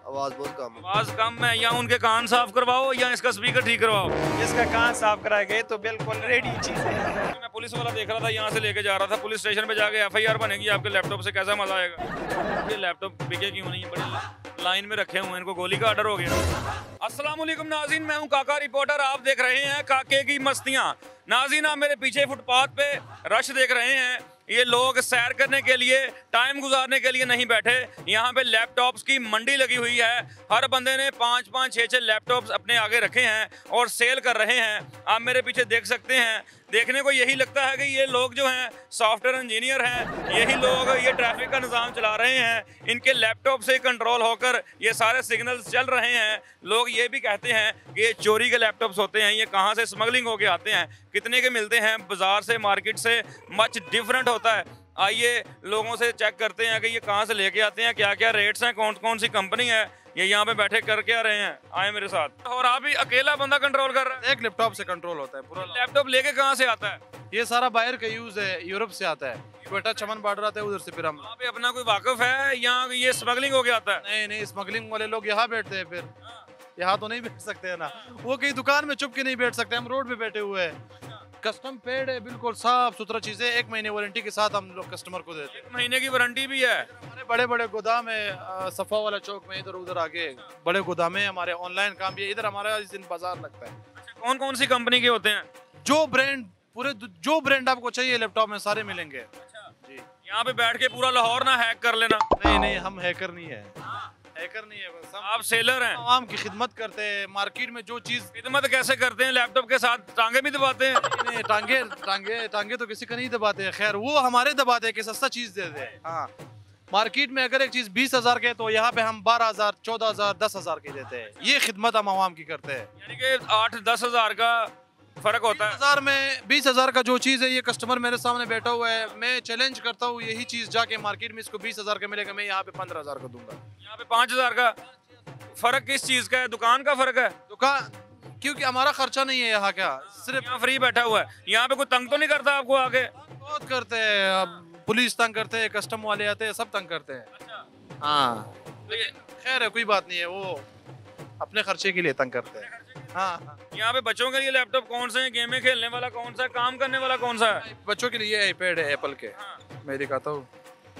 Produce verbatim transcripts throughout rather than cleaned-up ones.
आवाज़ बहुत कम है। आवाज़ कम है, या उनके कान साफ करवाओ या इसका स्पीकर ठीक करवाओ। इसका कान साफ कराए गए तो बिल्कुल रेडी चीज़ है। मैं पुलिस वाला देख रहा था, यहाँ से लेके जा रहा था, पुलिस स्टेशन पे जाके एफ आई आर बनेगी आपके लैपटॉप से, कैसा मजा आएगा। ये लैपटॉप बिके क्यों नहीं, बड़ी लाइन में रखे हुए हैं, इनको गोली का ऑर्डर हो गया। अस्सलाम वालेकुम नाज़रीन, मैं हूँ काका रिपोर्टर, आप देख रहे हैं काके की मस्तियाँ। नाज़रीन, आप मेरे पीछे फुटपाथ पे रश देख रहे हैं। ये लोग सैर करने के लिए, टाइम गुजारने के लिए नहीं बैठे, यहाँ पे लैपटॉप्स की मंडी लगी हुई है। हर बंदे ने पाँच पाँच छः छः लैपटॉप्स अपने आगे रखे हैं और सेल कर रहे हैं। आप मेरे पीछे देख सकते हैं। देखने को यही लगता है कि ये लोग जो हैं सॉफ्टवेयर इंजीनियर हैं, यही लोग ये ट्रैफिक का निज़ाम चला रहे हैं। इनके लैपटॉप से कंट्रोल होकर ये सारे सिग्नल्स चल रहे हैं। लोग ये भी कहते हैं कि ये चोरी के लैपटॉप्स होते हैं, ये कहाँ से स्मगलिंग होके आते हैं, कितने के मिलते हैं, बाज़ार से मार्केट से मच डिफरेंट होता है। आइए लोगों से चेक करते हैं कि ये कहाँ से लेके आते हैं, क्या क्या रेट्स हैं, कौन कौन सी कंपनी है, ये यहाँ पे बैठे कर क्या रहे हैं। आए मेरे साथ। और आप ही अकेला बंदा कंट्रोल कर रहा है? एक लैपटॉप से कंट्रोल होता है पूरा। लैपटॉप लेके कहाँ से आता है? ये सारा बाहर का यूज है, यूरोप से आता है। बेटा चमन बॉर्डर आता है उधर से, फिर हम वहाँ पे अपना कोई वाकफ है, यहाँ ये स्मगलिंग होके आता है? नहीं नहीं, स्मगलिंग वाले लोग यहाँ बैठते हैं, फिर यहाँ तो नहीं बैठ सकते है ना। वो कहीं दुकान में चुप के नहीं बैठ सकते, हम रोड पे बैठे हुए हैं। कस्टम पेड है, बिल्कुल साफ सुथरा चीजें, एक महीने वारंटी के साथ हम लोग कस्टमर को देते हैं। एक महीने की वारंटी भी है। हमारे बड़े बड़े गोदाम है, अ, सफा वाला चौक में, इधर उधर आगे बड़े गोदाम है हमारे। ऑनलाइन काम भी है, इधर हमारा इस दिन बाजार लगता है। अच्छा, कौन कौन सी कंपनी के होते हैं? जो ब्रांड पूरे जो ब्रांड आपको चाहिए लैपटॉप में सारे मिलेंगे। जी, यहाँ पे बैठ के पूरा लाहौर ना हैक कर लेना। नहीं नहीं, हम हैकर नहीं है, हैकर नहीं है, बस हम आप सेलर हैं। आवाम की खिदमत करते हैं। मार्केट में जो चीज खिदमत कैसे करते हैं? लैपटॉप के साथ टांगे भी दबाते हैं? नहीं, टांगे टांगे टांगे तो किसी का नहीं दबाते हैं। खैर, वो हमारे दबाते हैं कि सस्ता चीज दे दे। हाँ, मार्केट में अगर एक चीज बीस हजार के, तो यहाँ पे हम बारह हजार चौदह हजार दस हजार के देते हैं। ये खिदमत हम आवाम की करते हैं। यानी कि आठ दस हजार का फर्क होता है। हजार में बीस हजार का जो चीज है, ये कस्टमर मेरे सामने बैठा हुआ है, मैं चैलेंज करता हूँ यही चीज जाके मार्केट में इसको बीस हजार का मिलेगा, मैं यहाँ पे पंद्रह हजार का दूंगा। यहाँ पे पाँच हजार का फर्क किस चीज का है? दुकान का फर्क है? दुकान, क्योंकि हमारा खर्चा नहीं है यहाँ का, सिर्फ यहाँ फ्री बैठा हुआ है। यहाँ पे कोई तंग तो नहीं करता आपको आगे? बहुत करते हैं। अब पुलिस तंग करते हैं, कस्टम वाले आते हैं, सब तंग करते हैं। अच्छा, हाँ, तो ये खैर है, कोई बात नहीं है, वो अपने खर्चे के लिए तंग करते हैं। हाँ हाँ, यहाँ पे बच्चों के लिए लैपटॉप कौन से हैं? गेमें खेलने वाला कौन सा है? काम करने वाला कौन सा है? बच्चों के लिए आईपैड है एप्पल के। हाँ। मैं दिखाता हूँ,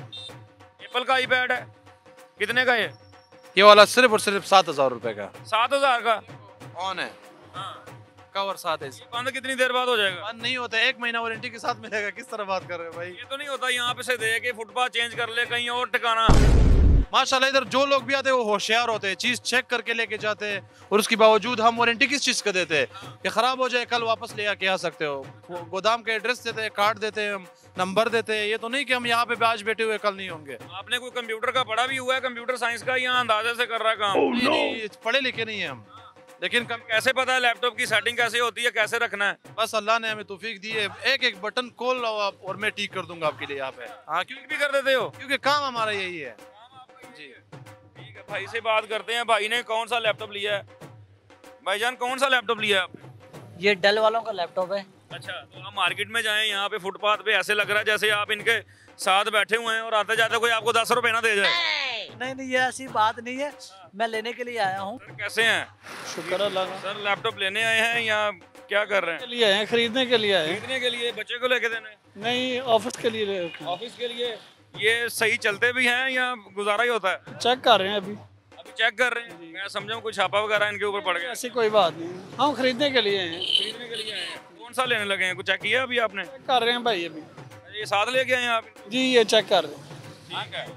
एप्पल का आईपैड है। कितने का ये? ये वाला सिर्फ और सिर्फ सात हजार रुपए का सात हजार का ऑन है। हाँ। कवर साथ है। ये बंद कितनी देर बाद हो जाएगा? बंद नहीं होता, एक महीना वारंटी के साथ मिलेगा। किस तरह बात कर रहे हो भाई? ये तो नहीं होता यहाँ पे से दे के फुटपाथ चेंज कर ले कहीं और ठिकाना? माशाल्लाह, इधर जो लोग भी आते हैं वो होशियार होते हैं, चीज चेक करके लेके जाते हैं, और उसके बावजूद हम वारंटी किस चीज का देते हैं कि खराब हो जाए कल वापस ले आके आ सकते हो। वो गोदाम के एड्रेस देते हैं, कार्ड देते हैं, हम नंबर देते हैं। ये तो नहीं कि हम यहाँ पे आज बैठे हुए कल नहीं होंगे। आपने कोई कंप्यूटर का पढ़ा भी हुआ है? कंप्यूटर साइंस का यहाँ अंदाजे से कर रहा है काम? नहीं, नहीं, पढ़े लिखे नहीं है हम, लेकिन कम, कैसे पता है लैपटॉप की सेटिंग कैसे होती है, कैसे रखना है? बस अल्लाह ने हमें तौफीक दी है। एक एक बटन खोल लो आप और मैं ठीक कर दूंगा आपके लिए यहाँ पे। हाँ, क्लिक भी कर देते हो? क्योंकि काम हमारा यही है। जी, ठीक है, भाई से बात करते हैं। भाई ने कौन सा लैपटॉप लिया है? भाईजान कौन सा लैपटॉप लिया है आपने? ये डेल वालों का लैपटॉप है। अच्छा, तो आप मार्केट में जाएं, यहाँ पे फुटपाथ पे ऐसे लग रहा है जैसे आप इनके साथ बैठे हुए हैं और आते जाते कोई आपको दस रुपए ना दे जाए। नहीं नहीं, ये ऐसी बात नहीं है, मैं लेने के लिए आया हूँ। सर कैसे हैं? शुक्र अल्लाह का। सर लैपटॉप लेने आए हैं या क्या कर रहे के हैं? लिए आए हैं, खरीदने के लिए आए हैं। खरीदने के लिए? बच्चे को लेके देने? नहीं, ऑफिस के लिए ले- ऑफिस के लिए? ये सही चलते भी हैं या गुजारा ही होता है? चेक कर रहे हैं अभी। अभी चेक कर रहे हैं। मैं समझा कुछ छापा वगैरह इनके ऊपर पड़ गया। ऐसी कोई बात नहीं, हम खरीदने के लिए आए हैं। खरीदने के लिए आए हैं। कौन सा लेने लगे हैं? कुछ चेक किया अभी आपने? चेक कर रहे हैं भाई अभी। ये साथ लेके आए हैं आप? जी, ये चेक कर रहे हैं। ठीक है।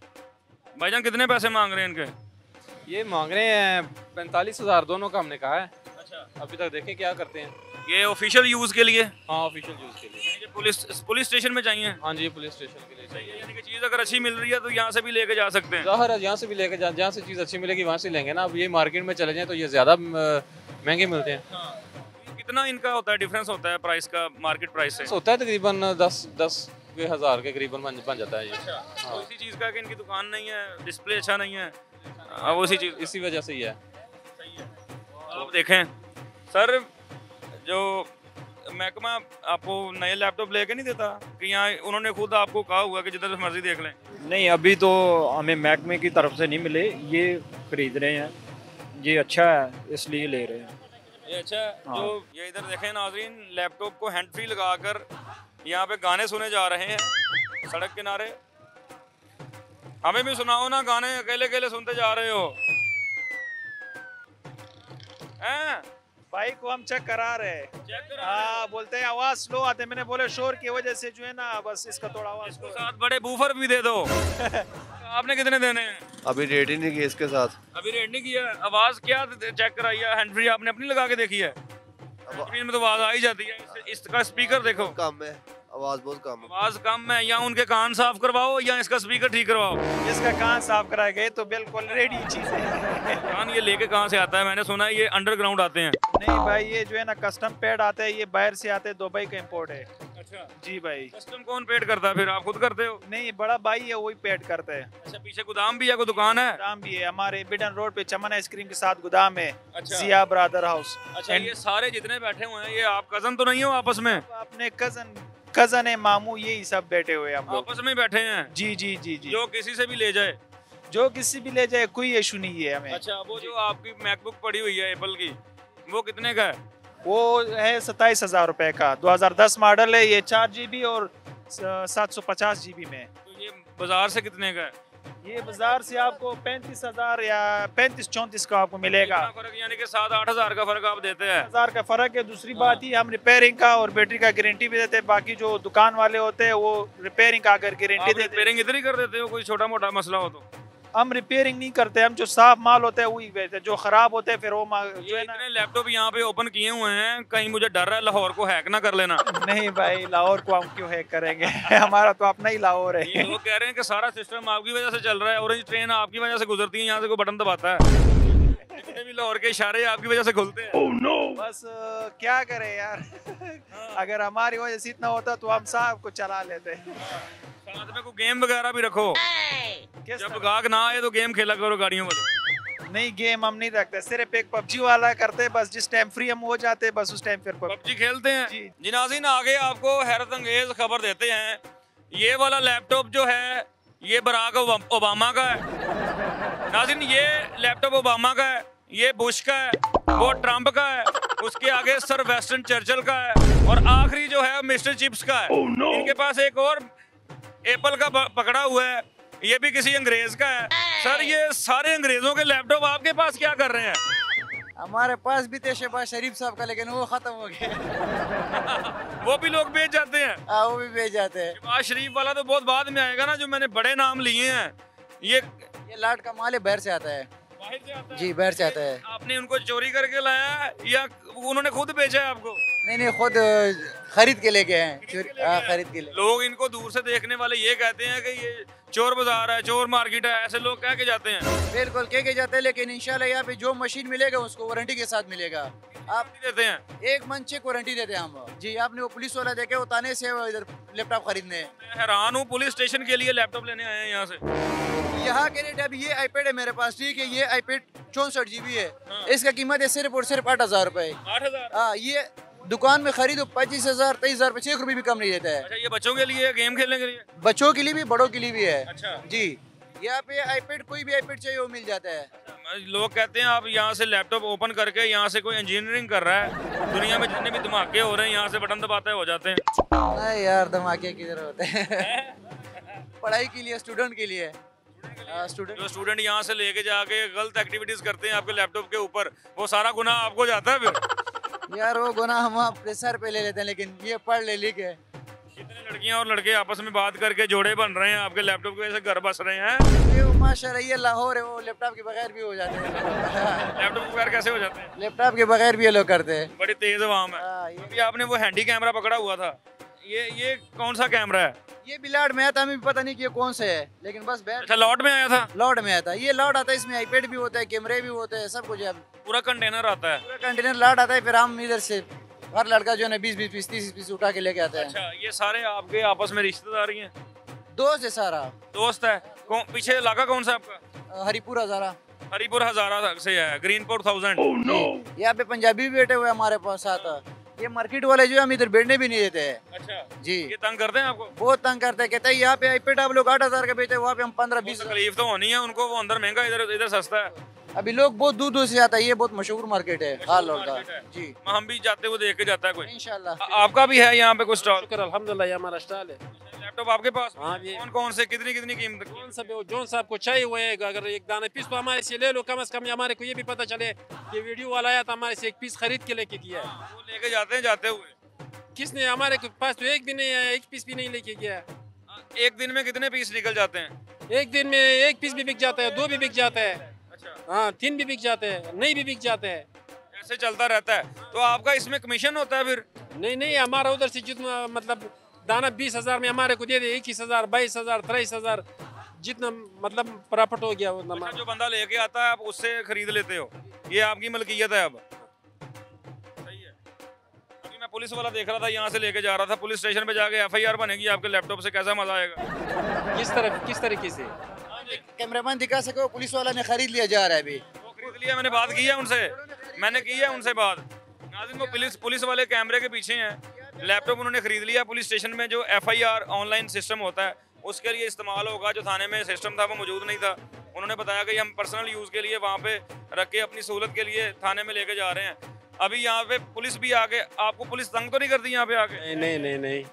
भाईजान कितने पैसे मांग रहे हैं इनके? ये मांग रहे हैं पैंतालीस हजार दोनों का, हमने कहा है। अच्छा, अभी तक देखें क्या करते हैं। ये ऑफिशियल यूज के लिए? हाँ, ऑफिशियल यूज के लिए। ये पुलिस पुलिस स्टेशन में चाहिए? हाँ जी, पुलिस स्टेशन के लिए चाहिए। यानी कि चीज़ अगर अच्छी मिल रही है तो यहाँ से भी लेके जा सकते हैं। ज़ाहिर है, यहाँ से भी लेके जा, जहाँ से चीज़ अच्छी मिलेगी वहाँ से लेंगे ना। अब ये मार्केट में चले जाएं तो ये ज़्यादा महंगे मिलते हैं। हाँ। कितना इनका होता है, डिफरेंस होता है प्राइस का मार्केट प्राइस से? होता है तकरीबन दस दस के हज़ार के करीबन बन बन जाता है ये। अच्छा, तो इसी चीज़ का कि इनकी दुकान नहीं है, डिस्प्ले अच्छा नहीं है, अब उसी चीज़ इसी वजह से ही है। सही है। आप देखें सर, जो महकमा आपको नए लैपटॉप लेके नहीं देता कि यहाँ उन्होंने खुद आपको कहा हुआ कि जितना मर्जी देख लें? नहीं, अभी तो हमें महकमे की तरफ से नहीं मिले, ये खरीद रहे हैं, ये अच्छा है इसलिए ले रहे हैं। ये अच्छा है। हाँ। जो ये इधर देखें नाजरीन, लैपटॉप को हैंड फ्री लगाकर यहाँ पे गाने सुने जा रहे हैं सड़क किनारे। हमें भी सुनाओ ना गाने, अकेले अकेले सुनते जा रहे हो हैं? बाइक को हम चेक करा रहे हैं। चेक करा हाँ, बोलते हैं आवाज स्लो आते हैं। मैंने बोले शोर की वजह से जो है ना, बस इसका थोड़ा आवाज इसको slow है। साथ बड़े बूफर भी दे दो। आपने कितने देने हैं? अभी रेट ही नहीं किया इसके साथ। अभी रेड नहीं किया। आवाज क्या चेक कराई है? हैंड फ्री आपने अपनी लगा के देखी है? स्क्रीन में तो आवाज आ ही जाती है। इस- इसका स्पीकर देखो, कम है, आवाज बहुत कम है। आवाज कम है। या उनके कान साफ करवाओ या इसका स्पीकर ठीक करवाओ। इसका कान साफ कराए गए तो बिल्कुल रेडी चीज है। कान ये लेके कहाँ से आता है? मैंने सुना है ये अंडरग्राउंड आते हैं। नहीं भाई, ये जो है ना कस्टम पेड आते हैं, ये बाहर से आते हैं, दुबई का इम्पोर्ट है। अच्छा, जी भाई। कस्टम कौन पेड करता है फिर? आप खुद करते हो? नहीं, बड़ा भाई है वही पेड करता है। अच्छा, पीछे गोदाम भी है, कोई दुकान है? गोदाम भी है हमारे बिडन रोड पे, चमन आइसक्रीम के साथ गोदाम है। अच्छा। Jiya brother house. अच्छा, ये सारे जितने बैठे हुए हैं ये आप कजन तो नहीं हो आपस में? अपने कजन कजन है, मामू, यही सब बैठे हुए हैं हम लोग। आपस में बैठे हैं? जी जी जी जी। जो किसी से भी ले जाए? जो किसी भी ले जाए, कोई इशू नहीं है हमें। अच्छा, वो जो आपकी मैकबुक पड़ी हुई है एप्पल की, वो कितने का है? वो है सत्ताईस हजार रुपए का, दो हजार दस मॉडल है। ये चार जीबी और सात सौ पचास जीबी में। तो ये बाजार से कितने का है? ये बाजार से आपको पैंतीस हजार या पैंतीस चौंतीस का आपको मिलेगा। इतना फर्क, यानी कि सात आठ हजार का फर्क आप देते हैं? हजार का फर्क है। दूसरी बात ही, हम रिपेयरिंग का और बैटरी का गारंटी भी देते हैं। बाकी जो दुकान वाले होते हैं वो रिपेयरिंग का अगर गारंटी आप देते हैं। रिपेयरिंग इधर ही कर देते हो? कोई छोटा मोटा मसला हो तो? हम रिपेयरिंग नहीं करते, हम जो साफ माल होता है वही बेचते हैं। जो खराब होते हैं फिर वो मा- जो ये है ना। इतने लैपटॉप यहाँ पे ओपन किए हुए हैं, कहीं मुझे डर रहा है लाहौर को हैक ना कर लेना। नहीं भाई, लाहौर को हम क्यों हैक करेंगे? हमारा तो अपना ही लाहौर ये है। लोग कह रहे हैं कि सारा सिस्टम आपकी वजह से चल रहा है, ऑरेंज ट्रेन आपकी वजह से गुजरती है, यहाँ से कोई बटन दबाता है, जितने भी लाहौर के इशारे आपकी वजह से खुलते हैं। oh, no. बस अ, क्या करें यार। अगर हमारी वजह से इतना होता तो हम साहब को चला लेते। साथ में कोई गेम वगैरह भी रखो, किस जब तरह? गाहक ना आए तो गेम खेला करो गाड़ियों वाले। नहीं, गेम हम नहीं रखते, सिर्फ एक पबजी वाला करते। बस जिस टाइम फ्री हम हो जाते बस उस टाइम फिर पब पबजी खेलते हैं जी। जी नाज़रीन, आगे आपको हैरत अंगेज खबर देते हैं। ये वाला लैपटॉप जो है ये बराक ओबा- ओबामा का है। नाज़रीन, ये लैपटॉप ओबामा का है, ये बुश का है, वो ट्रम्प का है, उसके आगे सर वेस्टर्न चर्चिल का है और आखिरी जो है मिस्टर चिप्स का है। oh, no. इनके पास एक और एप्पल का प- पकड़ा हुआ है, ये भी किसी अंग्रेज का है। सर, ये सारे अंग्रेजों के लैपटॉप आपके पास क्या कर रहे हैं? हमारे पास भी थे शहबाज शरीफ साहब का, लेकिन वो खत्म हो गया। वो भी लोग बेच जाते हैं? हाँ, वो भी भेज जाते हैं। शहबाज शरीफ वाला तो बहुत बाद में आएगा ना, जो मैंने बड़े नाम लिए हैं। ये ये लाट का माल है, बाहर से आता है। बाहर से आता है? जी, बाहर से आता है। आपने उनको चोरी करके लाया है या उन्होंने खुद बेचा है आपको? नहीं नहीं, खुद अ, खरीद के लेके हैं। खरीद के चोरी- लेके हाँ, आए? खरीद के लिए। लोग इनको दूर से देखने वाले ये कहते हैं कि ये चोर बाजार है, चोर मार्केट है, ऐसे लोग कह के जाते हैं। बिल्कुल कह के जाते हैं, लेकिन इंशाल्लाह यहाँ पे जो मशीन मिलेगा उसको वारंटी के साथ मिलेगा। आप नहीं देते हैं? एक मंथ चेक वारंटी देते हैं हम। जी, आपने वो पुलिस वाला देखे, वो ताने से वो इधर लैपटॉप खरीदने। मैं हैरान हूँ, पुलिस स्टेशन के लिए लैपटॉप लेने आए हैं यहाँ से। यहाँ के रेट, अभी ये आईपैड है मेरे पास, ठीक है, ये आईपैड चौसठ जीबी है। हाँ। इसका कीमत है सिर्फ और सिर्फ आठ हजार रुपए। आठ हजार? हाँ, ये दुकान में खरीदो पच्चीस हजार तेईस हजार रुपए, छह रुपए भी कम नहीं देता है। अच्छा, ये बच्चों के लिए, गेम खेलने के लिए? बच्चों के लिए भी, बड़ों के लिए भी है। अच्छा। जी, यहाँ पे आईपैड, कोई भी आईपैड चाहिए वो मिल जाता है। लोग कहते हैं आप यहाँ से लैपटॉप ओपन करके यहाँ से कोई इंजीनियरिंग कर रहा है, दुनिया में जितने भी धमाके हो रहे हैं यहाँ से बटन दबाते हो जाते हैं। नहीं यार, धमाके किधर होते हैं। पढ़ाई के लिए, स्टूडेंट के लिए। स्टूडेंट जो स्टूडेंट यहाँ से लेके जाके गलत एक्टिविटीज करते हैं आपके लैपटॉप के ऊपर, वो सारा गुनाह आपको जाता है फिर? यार, वो गुनाह हम अपने सर पे ले लेते हैं, लेकिन ये पढ़ ले लिख है। कितने लड़कियां और लड़के आपस में बात करके जोड़े बन रहे हैं आपके लैपटॉप की वजह से, घर बस रहे हैं। ये माशाल्लाह, ये लाहौर है, वो लैपटॉप के बगैर भी हो जाते हैं। लैपटॉप के बगैर कैसे हो जाते हैं? लैपटॉप के बगैर भी ये लोग करते हैं। बड़ी तेज आवाम है। हाँ, ये अभी आपने वो हैंडी कैमरा पकड़ा हुआ था, ये ये कौन सा कैमरा है? ये बिलाट में आया था, हमें भी पता नहीं कि ये कौन से है, लेकिन बस बैठ अच्छा, लॉट में आया था? लॉट में आया था। ये लॉट आता है, इसमें आईपैड भी होता है, कैमरे भी होते हैं, सब कुछ है। पूरा कंटेनर आता है? पूरा कंटेनर लॉट आता है, फिर हम इधर से हर लड़का जो है ना बीस बीस पीस तीस पीस उठा के लेके आता है। अच्छा, ये सारे आपके आपस में रिश्तेदारी हैं? दोस्त है सारा। दोस्त है? कौन पीछे इलाका कौन सा आपका? अ, हरिपुर हजारा। हरिपुर हजारा से है, ग्रीनपुर थाउजेंड। यहाँ पे पंजाबी भी बैठे हुए हैं हमारे पास साथ। ये मार्केट वाले जो है हम इधर बैठने भी नहीं देते हैं। अच्छा जी ये तंग करते हैं आपको? बहुत तंग करते हैं, कहते हैं यहाँ पे आईपैड आप लोग आठ हजार का बेचते हैं, वहाँ पे हम पंद्रह बीस। तकलीफ तो होनी है उनको, वो अंदर महंगा इधर इधर सस्ता है। अभी लोग बहुत दूर दूर से आता है, ये बहुत मशहूर मार्केट है हाल का। मार्केट है। जी हम भी जाते हुए देख के जाता है कोई। इंशाल्लाह। आ- आपका भी है यहाँ पे कुछ स्टॉल? शुक्र अल्हम्दुलिल्लाह, ये हमारा स्टॉल है। लैपटॉप आपके पास? हाँ जी। कौन कौन से कितनी कितनी कीमत की? कौन सा भी हो, जोन सा आपको चाहिए हुए अगर एक दाना पीस तो हमारे से ले लो, कम से कम हमारे को ये भी पता चले कि वीडियो वाला आया तो हमारे से एक पीस खरीद के लेके गया है। वो लेके जाते हैं जाते हुए? किसने, हमारे के पास तो एक भी नहीं है, एक पीस भी नहीं लेके गया। एक दिन में कितने पीस निकल जाते हैं? एक दिन में एक पीस भी बिक जाता है, दो भी बिक जाता है, अच्छा हाँ तीन भी बिक जाते हैं, नहीं भी बिक जाते हैं। ऐसे चलता रहता है। तो आपका इसमें कमीशन होता है फिर? नहीं नहीं, हमारा उधर से जितना मतलब दाना बीस हजार में हमारे को दे दे, इक्कीस हजार बाईस हजार तेईस हजार जितना मतलब प्रॉफिट हो गया उतना। अच्छा, जो बंदा लेके आता है आप उससे खरीद लेते हो, ये आपकी मलकियत है अब? सही है। अभी मैं पुलिस वाला देख रहा था, यहाँ से लेके जा रहा था, पुलिस स्टेशन पे जाके एफ आई आर बनेगी आपके लैपटॉप से, कैसा मजा आएगा? किस तरह किस तरीके से? कैमरामैन दिखा सको, पुलिस वाला ने खरीद लिया जा रहा है अभी। वो खरीद लिया, मैंने बात की है उनसे, मैंने की है उनसे बात। नाज़रीन वो पुलिस पुलिस वाले कैमरे के पीछे हैं, लैपटॉप उन्होंने खरीद लिया। पुलिस स्टेशन में जो F I R online system होता है उसके लिए इस्तेमाल होगा, जो थाने में सिस्टम था वो मौजूद नहीं था। उन्होंने बताया कि हम पर्सनल यूज़ के लिए वहाँ पे रख के अपनी सहूलत के लिए थाने में लेके जा रहे हैं। अभी यहाँ पे पुलिस भी आके, आपको पुलिस तंग तो नहीं करती यहाँ पे आके? नहीं नहीं नहीं नहीं,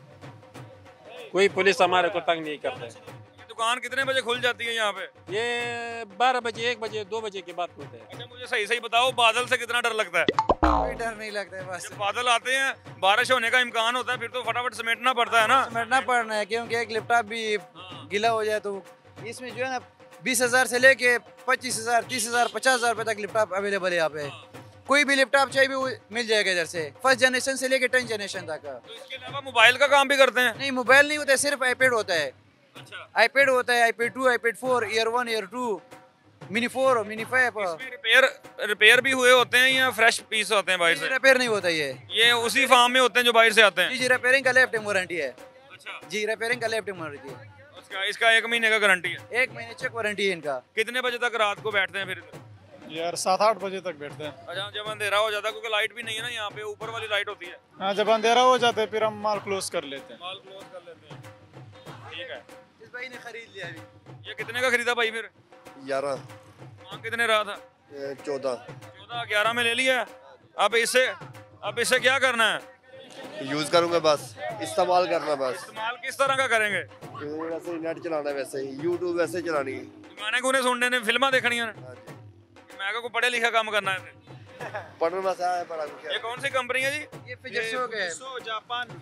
कोई पुलिस हमारे को तंग नहीं करता। दुकान कितने बजे खुल जाती है यहाँ पे? ये बारह बजे एक बजे दो बजे के बाद खुलते हैं। अच्छा मुझे सही सही बताओ, बादल से कितना डर लगता है? कोई डर नहीं लगता है, बस जब बादल आते हैं, बारिश होने का इम्कान होता है, फिर तो फटाफट समेटना पड़ता है ना? समझना पड़ना है, क्योंकि एक लैपटॉप भी गीला हो जाए तो इसमें जो है ना बीस हजार से लेके पच्चीस हजार तीस हजार पचास हजार रुपए तक लैपटॉप अवेलेबल है यहाँ पे। कोई भी लैपटॉप चाहिए भी वो मिल जाएगा इधर से, फर्स्ट जनरेशन से लेके टेंथ जनरेशन तक। तो इसके अलावा मोबाइल का काम भी करते हैं? नहीं, मोबाइल नहीं होता है, सिर्फ आईपैड होता है। अच्छा, आईपैड होता है, iPad two, iPad four, air one, air two, mini four, mini five. इसमें रिपेयर रिपेयर भी हुए होते हैं या फ्रेश पीस होते हैं बाहर से? रिपेयर नहीं होता ये ये उसी फार्म में होते हैं जो बाहर से आते जी हैं? जी, रिपेयरिंग का लाइफ टाइम वारंटी है। अच्छा, जी, रिपेयरिंग का लाइफ टाइम वारंटी है, उसका इसका एक महीने का गारंटी है? एक महीने चेक वारंटी है इनका। कितने बजे तक रात को बैठते हैं फिर? यार सात आठ बजे तक बैठते हैं। अच्छा, जब अंधेरा हो जाता है, क्योंकि लाइट भी नहीं है ना यहाँ पे, ऊपर वाली लाइट होती है। हाँ, जब अंधेरा हो जाता है फिर हम माल क्लोज कर लेते हैं। माल क्लोज कर लेते हैं, ठीक है। इस भाई ने खरीद लिया अभी। ये कितने का खरीदा भाई फिर? ग्यारह मांग कितने रहा था? चौदह चौदह ग्यारह में ले लिया। अब इससे अब इससे क्या करना है? यूज करूंगा, बस इस्तेमाल करना, बस इस्तेमाल किस तरह का करेंगे? वैसे ही नेट चलाना है, वैसे ही यूट्यूब वैसे ही चलानी है। गाने गुने सुनने ने, फिल्मा देखनी है? हाँ जी, मैं को पढ़े लिखा काम करना है। पढ़ना सा है, पढ़ा ये कौन सी कंपनी है जी? ये फिजर्सो का है। जापान।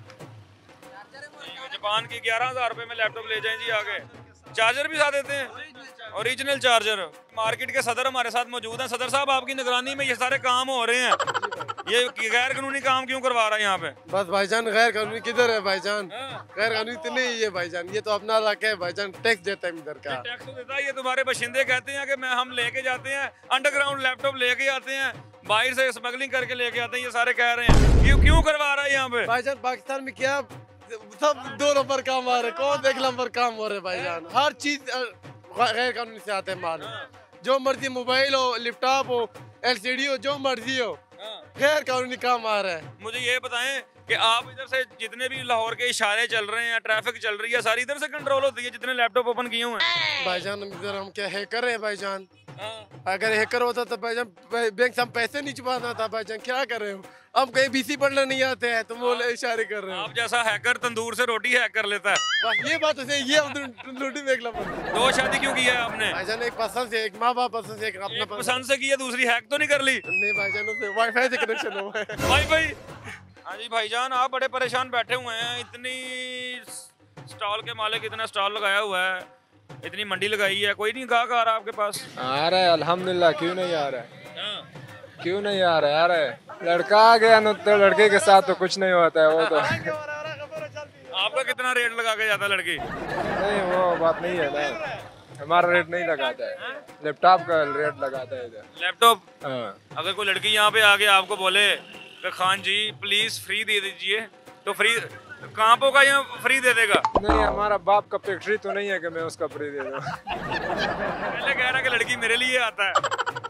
जापान की ग्यारह हजार रुपए में लैपटॉप ले जाएं जी आगे। चार्जर भी साथ देते हैं, ओरिजिनल चार्जर। मार्केट के सदर हमारे साथ मौजूद हैं। सदर साहब, आपकी निगरानी में ये सारे काम हो रहे हैं, ये गैर कानूनी काम क्यों करवा रहा है यहाँ पे? बस भाईजान, गैर कानूनी किधर है भाईजान? गैर कानूनी तो नहीं है भाईजान, ये तो अपना इलाका है भाईजान, टैक्स देता है इधर का। टैक्स तो देता है, ये तुम्हारे बशिंदे कहते हैं कि मैं हम लेके जाते हैं अंडरग्राउंड लैपटॉप लेके आते हैं, बाहर से स्मगलिंग करके लेके आते हैं। ये सारे कह रहे हैं क्यों क्यों करवा रहा है यहाँ पे? भाईजान पाकिस्तान में क्या सब दो नंबर काम आ रहे, कौन एक नंबर काम हो रहे भाईजान। हर चीज गैर कानूनी से आते हैं माल, जो मर्जी मोबाइल हो, लैपटॉप हो, एलसीडी हो, जो मर्जी हो, गैर कानूनी काम आ रहा है। मुझे ये बताएं कि आप इधर से जितने भी लाहौर के इशारे चल रहे हैं, ट्रैफिक चल रही है, सारी इधर से कंट्रोल होती है जितने लैपटॉप ओपन किए हुए हैं? भाईजान इधर हम क्या हैकर हैं भाईजान? अगर हैकर होता तो भाईजान बैंक से हम पैसे नहीं छुपाना था भाईजान, क्या कर रहे हो? हम कहीं बीसी पढ़ना नहीं आते हैं, तुम वो इशारे कर रहे हो। आप जैसा हैकर तंदूर से रोटी हैक कर लेता है। बस ये बात तो सही, ये हम रोटी में एक दो शादी क्यों किया है आपने? भाईजान एक पसंद से, एक माँ बाप पसंद से, एक अपना एक पसंद से की है, दूसरी हैक तो नहीं कर ली? नहीं भाईजान, उससे वाईफाई से कनेक्शन हुआ है। वाईफाई? हाँ जी भाईजान, आप बड़े परेशान बैठे हुए हैं। इतनी स्टॉल के मालिक, इतना स्टॉल लगाया हुआ है, इतनी मंडी लगाई है, कोई नहीं गाहक आ रहा आपके पास? आ रहा है अल्हम्दुलिल्लाह, क्यों नहीं आ रहा है? क्यों नहीं आ रहा है? आ रहा है। लड़का आ गया ना तो लड़के के साथ तो कुछ नहीं होता है, वो तो आपका कितना रेट लगा के जाता है लड़की? नहीं, वो बात नहीं है ना, हमारा रेट नहीं लगाता है, लैपटॉप का रेट लगाता है इधर। लैपटॉप? हाँ। अगर कोई लड़की यहाँ पे आके आपको बोले कि खान जी प्लीज फ्री दे दीजिए, तो फ्री कहाँ का यहाँ फ्री दे देगा? नहीं, हमारा बाप का फैक्ट्री तो नहीं है कि मैं उसका फ्री दे दूँ। पहले कह रहा कि लड़की मेरे लिए आता है।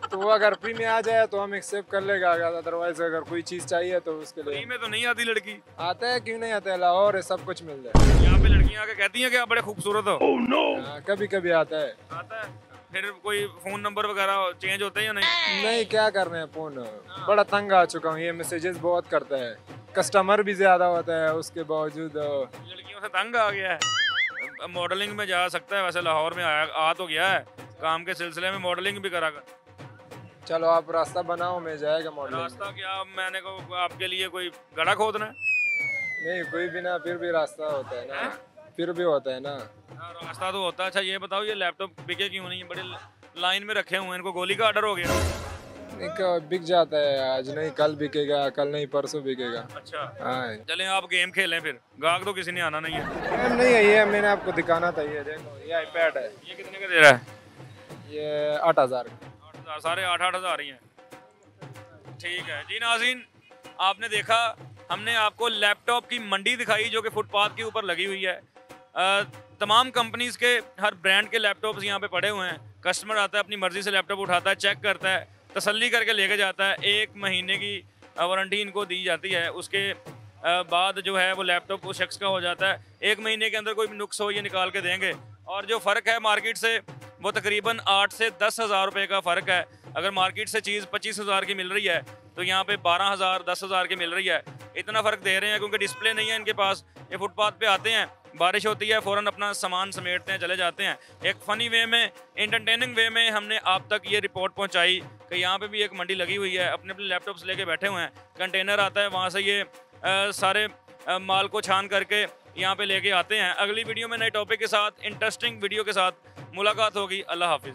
तो वो अगर फ्री में आ जाए तो हम एक्सेप्ट कर लेगा, अदरवाइज अगर कोई चीज़ चाहिए तो उसके लिए फ्री में तो नहीं आती लड़की। आता है, क्यों नहीं आता है, लाहौर है, सब कुछ मिल जाए। यहाँ पे लड़कियाँ आके कहती हैं कि आप बड़े खूबसूरत हो। oh, no! हाँ, कभी कभी आता है। आता है फिर कोई फोन नंबर वगैरह चेंज होते हैं या नहीं? नहीं, क्या कर रहे हैं फोन, बड़ा तंग आ चुका हूँ, ये मैसेजेस बहुत करता है, कस्टमर भी ज्यादा होता है, उसके बावजूद लड़कियों से तंग आ गया है। मॉडलिंग में जा सकता है, वैसे लाहौर में आया आ तो गया है, काम के सिलसिले में मॉडलिंग भी करा कर। चलो आप रास्ता बनाओ, मैं जाएगा मॉडलिंग। रास्ता क्या, मैंने को आपके लिए कोई गड़ा खोदना है? नहीं, कोई भी ना, फिर भी रास्ता होता है ना, फिर भी होता है ना, रास्ता तो होता है। अच्छा ये बताओ, ये लैपटॉप बिके क्यों नहीं? बड़े लाइन में रखे हुए हैं, इनको गोली का ऑर्डर हो गया? एक बिक जाता है, आज नहीं कल बिकेगा, कल नहीं परसों बिकेगा। अच्छा हाँ, चलें आप गेम खेलें फिर, गाहक तो किसी ने आना नहीं है। गेम नहीं है ये, मैंने आपको दिखाना था, ये देखो ये आईपैड है। ये कितने का दे रहा है? ये आठ हज़ार आठ हज़ार सारे आठ आठ हज़ार ही हैं। ठीक है जी नाज़रीन, आपने देखा, हमने आपको लैपटॉप की मंडी दिखाई जो कि फुटपाथ के ऊपर लगी हुई है। आ, तमाम कंपनीज़ के हर ब्रांड के लैपटॉप्स यहाँ पे पड़े हुए हैं। कस्टमर आता है, अपनी मर्ज़ी से लैपटॉप उठाता है, चेक करता है, तसल्ली करके लेके जाता है। एक महीने की वारंटी इनको दी जाती है, उसके बाद जो है वो लैपटॉप उस शख्स का हो जाता है। एक महीने के अंदर कोई भी नुक्स हो ये निकाल के देंगे। और जो फ़र्क है मार्केट से, वो तकरीबन आठ से दस हज़ार रुपये का फ़र्क है। अगर मार्केट से चीज़ पच्चीस हज़ार की मिल रही है तो यहाँ पे बारह हज़ार दस हज़ार की मिल रही है। इतना फ़र्क दे रहे हैं क्योंकि डिस्प्ले नहीं है इनके पास। ये फुटपाथ पे आते हैं, बारिश होती है, फ़ौरन अपना सामान समेटते हैं, चले जाते हैं। एक फ़नी वे में, एंटरटेनिंग वे में हमने आप तक ये रिपोर्ट पहुँचाई कि यहाँ पे भी एक मंडी लगी हुई है, अपने अपने लैपटॉप्स लेके बैठे हुए हैं, कंटेनर आता है, वहाँ से ये आ, सारे आ, माल को छान करके यहाँ पे लेके आते हैं। अगली वीडियो में नए टॉपिक के साथ, इंटरेस्टिंग वीडियो के साथ मुलाकात होगी। अल्लाह हाफिज़।